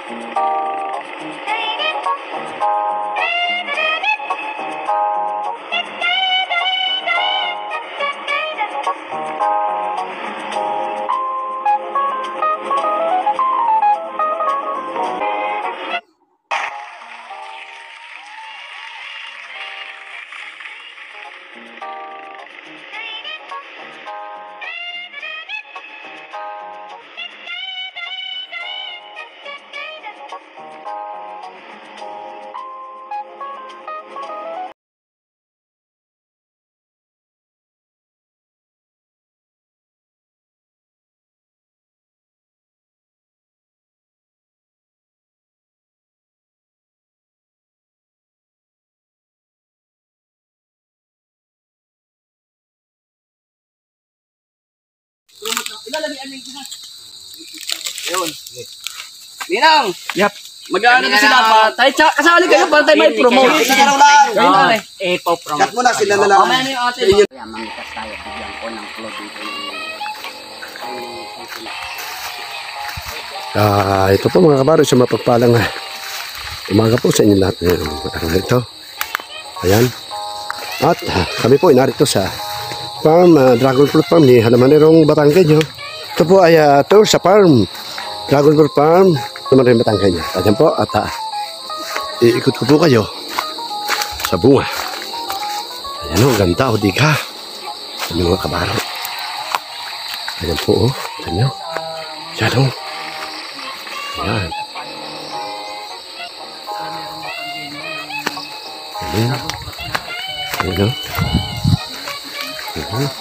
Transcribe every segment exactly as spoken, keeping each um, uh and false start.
Ayun. Ninang! Yap. Mag-ano na sila pa. Tayo, kasali kayo para tayo may promote. Sigaraw lang. Ayun na eh. Eh, po-promote. Cut mo na sila na lang. Mamaya na yung ate. Kaya mangitas tayo. Bigyan ko ng flow dito yung... Ah, ito po mga kabaro, sa mapagpalang umaga po sa inyo lahat ng ito. Ayan. At ah, kami po ay narito sa farm, uh, Dragon Fruit Farm ni Halamanirong Batangueño. Ito po ay uh, tour sa farm, Dragon Fruit Farm naman rin Batangueño. Ayan po at uh, iikot ko po kayo sa bunga. Ayan o, ganda o di ka sa mga kabaro. Ayan po o, ayan o. Ayan o. Ayan. Ayan. Ayan o. Ayan.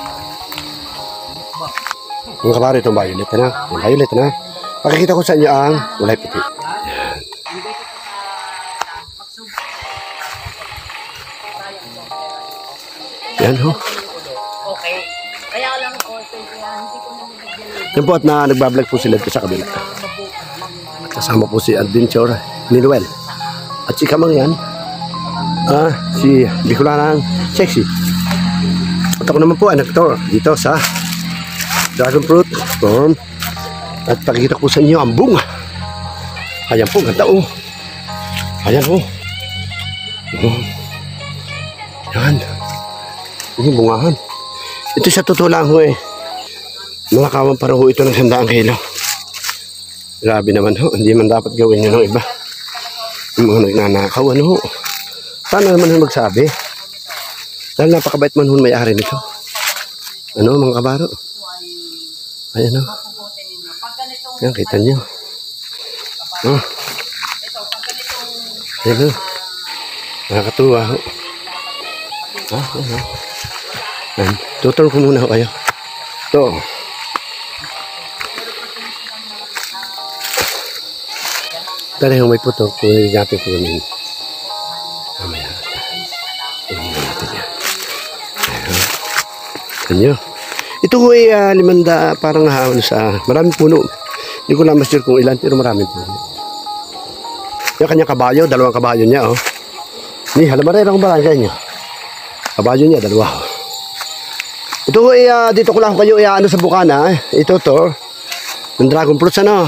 Mga kabaro, itong violet na. Yung violet na. Pakikita ko sa inyo ang kulay puti. Ayan. Ayan o. Okay. Kaya lang po, hindi ko na Yan po at na nagbablog po sila sa kabila. Kasama po si Adventure ni Noel. At si Kamang yan, ah, si Bicolanang Sexy. At ako naman po ay nag-tour dito sa Dragon Fruit Farm. At pakikita ko sa inyo ang bunga. Ayan po, ganda o. Ayan o. Oh. Yan. Yung bungahan. Ito sa totoo lang ho eh. Mga kawang parang ho ito ng sandaang kilo. Grabe naman ho. Hindi man dapat gawin nyo ng iba. Yung mga nagnanakaw ano ho. Paano naman ho magsabi? Dahil napakabait man ho may-ari nito. Ano mga kabaro? Ayan ho. Ayan, kita nyo. Oh. Ayan ho. Nakakatuwa ho. Ah, ano. Ayan. Tutur ko muna ho kayo. Ito. Tara yung may puto, kunin natin kunin. Mamaya. Kunin natin yan. Ayan. Ito ko ay uh, limanda, parang haon sa maraming puno. Hindi ko lang masir kung ilan, pero maraming puno. Yung kanyang kabayo, dalawang kabayo niya, oh. Ni, halamarera kung barangay niya. Kabayo niya, dalawa. Ito ko ay, uh, dito ko lang kayo, ay, ano sa bukana, eh. Ito to, ng dragon fruits, ano.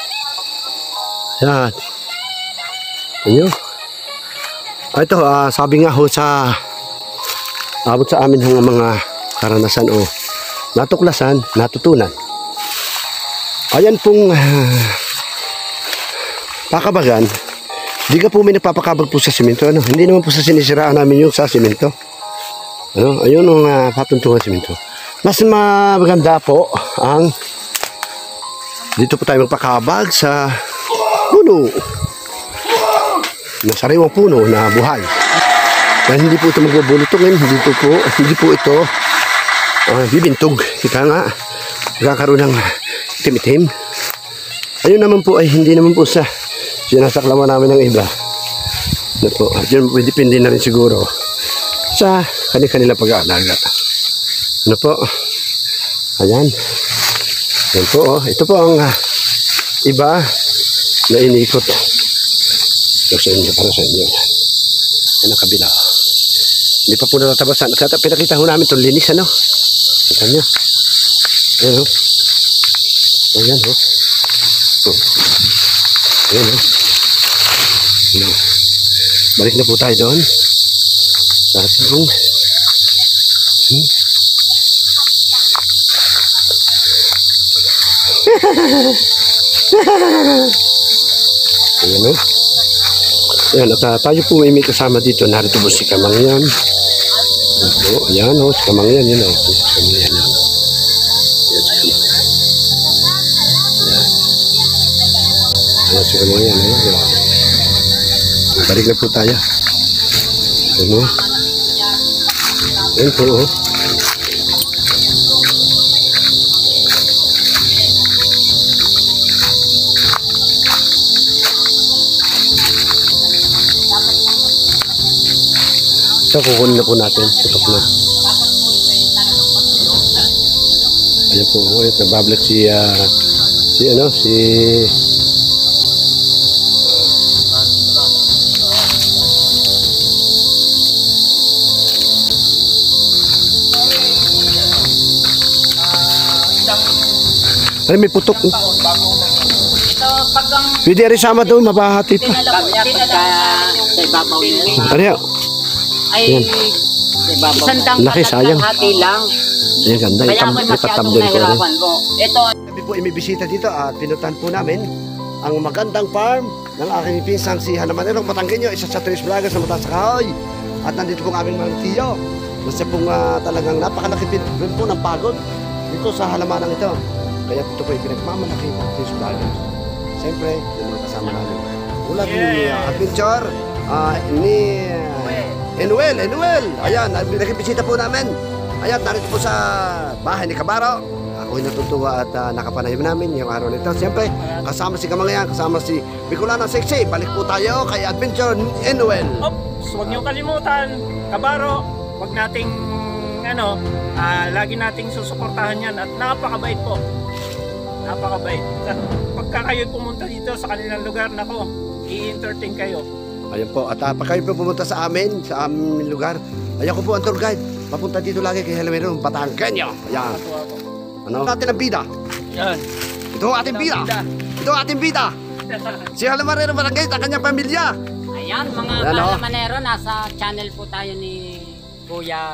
Yan. Ano? Ah, ito, uh, sabi nga ho sa abot sa amin ng mga karanasan o natuklasan, natutunan. Ayan pong uh, pakabagan, di ka po may nagpapakabag po sa simento. Ano? Hindi naman po sa sinisiraan namin yung sa simento. Ano? Ayun ang uh, patuntungan simento. Mas maganda po ang dito po tayo magpakabag sa puno na sariwang puno na buhay. Dahil hindi po ito magbubulutungin, hindi po, po, hindi po ito uh, bibintog. Ika nga, nagkakaroon ng itim-itim. Ayun naman po ay hindi naman po sa sinasaklawan namin ng iba. Ano po, yun po, depende na rin siguro sa kanil-kanila pag-aalaga. Ano po, ayan. Ayan po, oh. Ito po ang uh, iba na inikot. So, sa inyo, para sa inyo. Yan ang kabila. Hindi pa po natatabasan. Pinakita ho namin itong linis, ano? Kita nyo. Ayan, ho. Ayan, ho. Oh. Ayan, oh. Ayan. Balik na po tayo doon. Sa ating pong... Hmm. Ayan, oh. Ayan, at uh, tayo po may kasama dito. Narito po si Kamangyan. Oh, ayan, oh, si Kamangyan. Yan, oh. Si Kamangyan, yan. Ayan, si Kamangyan. Ayan, si Kamangyan, oh. Ayan. Balik na po tayo. Ayan, oh. Ayan po, oh. So, kukunin na po natin. Tutok na. Ayan po. Ayan, nababalik si, uh, si, ano, si... Ay, may putok. Ito, pag ang Pwede rin sama doon, mabahati pa. tinala po, tinala Sa ibabaw niya. Ano yan? ay Ayan. Sa ibabaw. isang Laki, dangkat sayang. at hati lang. Ayan, ganda. Kaya Itam, ako'y masyadong itatamdil ko rin. nahirapan ko. Ito, Kami po ay may bisita dito at pinuntahan po namin ang magandang farm ng aking pinsang si Hanamanero Matanggenyo, isa sa tres vloggers na mataas sa kahoy. At nandito po ang aming mga tiyo. Basta pong uh, talagang napakalaki pin rin po ng pagod dito sa halamanang ito. Kaya ito po ay pinagmamalaki ng tres vloggers. Siyempre, yung mga kasama namin. Ulat ni uh, Adventure, uh, ni uh, Enuel, Enuel. Ayan, nakibisita po namin. Ayan, narito po sa bahay ni Kabaro. Ako'y natutuwa at uh, nakapanayam namin yung araw nito. Siyempre, kasama si Kamangyan, kasama si Bicolana Sexy. Balik po tayo kay Adventure Enuel. Ops, huwag niyo kalimutan, Kabaro, huwag nating, ano, ah, lagi nating susuportahan yan at napakabait po. Napakabait. Pagka kayo pumunta dito sa kanilang lugar, nako, i-entertain kayo. Ayan po, at uh, pag kayo po pumunta sa amin, sa aming lugar, ayan ko po ang tour guide. Papunta dito lagi kay Halamero, Batanggenyo. Ayan. Ano? Natin ang bida. Yan. Ito ang ating bida. Ito ang ating bida. Si Halamero Batanggenyo, ang kanyang pamilya. ayan, mga Yan, oh. kalamanero, nasa channel po tayo ni Kuya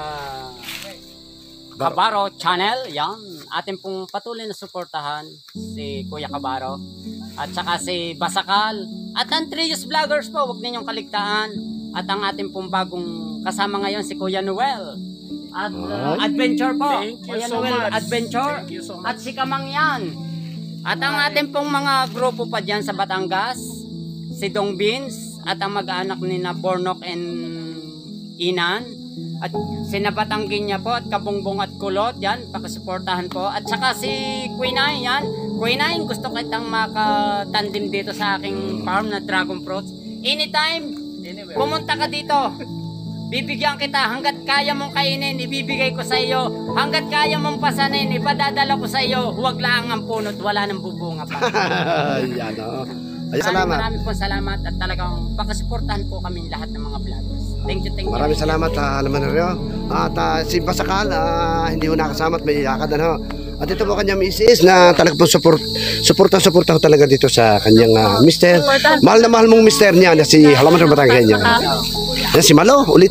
Kabaro Channel. Yan, atin pong patuloy na suportahan si Kuya Kabaro. At saka si Basakal. At ang Trios Vloggers po, huwag ninyong kaligtaan. At ang ating pong bagong kasama ngayon si Kuya Noel. At uh, Ay. Adventure po. Thank you Kuya so Noel much. Adventure. Thank you so much. At si Kamangyan. At ang ating pong mga grupo pa dyan sa Batangas, si Dong Beans, at ang mag-anak ni na Bornok and Inan, at sinabatangin niya po, at Kabungbong at Kulot, yan, pakasuportahan po. At saka si Queen Ay, yan. Queen Ay, gusto kitang makatandim dito sa aking farm na dragon fruits. Anytime, pumunta ka dito. Bibigyan kita hanggat kaya mong kainin, ibibigay ko sa iyo. Hanggat kaya mong pasanin, ipadadala ko sa iyo. Huwag lang ang punot, wala nang bubunga pa. Ayan, o. Ay, Maraming salamat. maraming po salamat at talagang pakasuportahan po kami lahat ng mga vloggers. Thank you, thank you. Maraming salamat sa Halamero. At uh, si Basakal, uh, hindi ko nakasama at may lakad, ano. At ito po kanyang misis na talagang po support, suporta-suporta ko talaga dito sa kanyang uh, mister. Mahal na mahal mong mister niya na si Halamero Batanggenyo. Yan si Malo, ulit.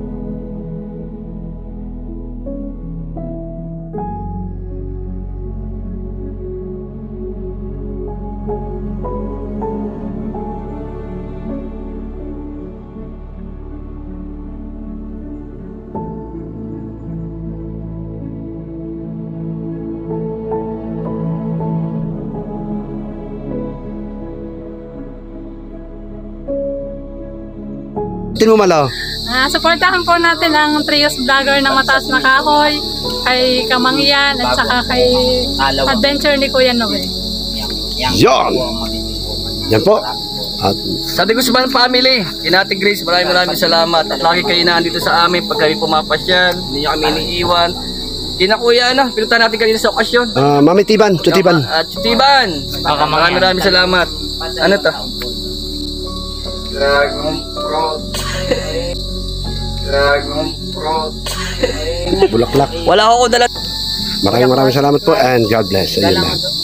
Tin mo Malo. Ah, suportahan po natin ang Trios Vlogger ng Mataas na Kahoy, kay Kamangyan at saka kay Adventure ni Kuya Noel. Yon! Yan po. At Sa Digusman Family, Kinati Grace, maraming maraming salamat. At lagi kayo nandito sa amin pag kami pumapasyal, hindi nyo kami iniiwan. Kina Kuya, ano, pinunta natin kanina sa okasyon. uh, Mami Tiban, Chutiban. At Chutiban, maraming maraming salamat. Ano to? Dragon Fruit. Dragon Fruit. Bulaklak. Wala ako dala. Maraming maraming salamat po and God bless. Ayun lang.